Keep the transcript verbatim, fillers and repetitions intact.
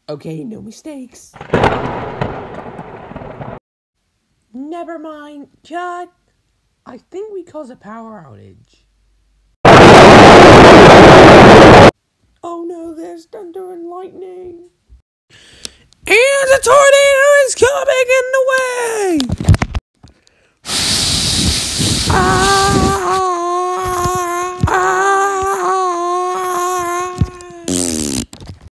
Okay, no mistakes. Never mind, Chad. I think we caused a power outage. Oh no, there's thunder and lightning. And the tornado is coming in the way!